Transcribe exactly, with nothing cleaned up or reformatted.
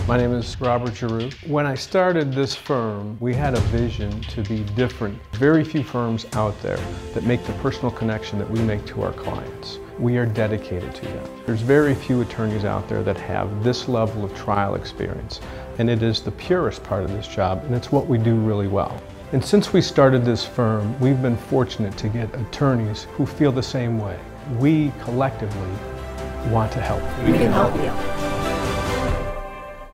My name is Robert Giroux. When I started this firm, we had a vision to be different. Very few firms out there that make the personal connection that we make to our clients. We are dedicated to them. There's very few attorneys out there that have this level of trial experience, and it is the purest part of this job, and it's what we do really well. And since we started this firm, we've been fortunate to get attorneys who feel the same way. We collectively want to help. We can help you.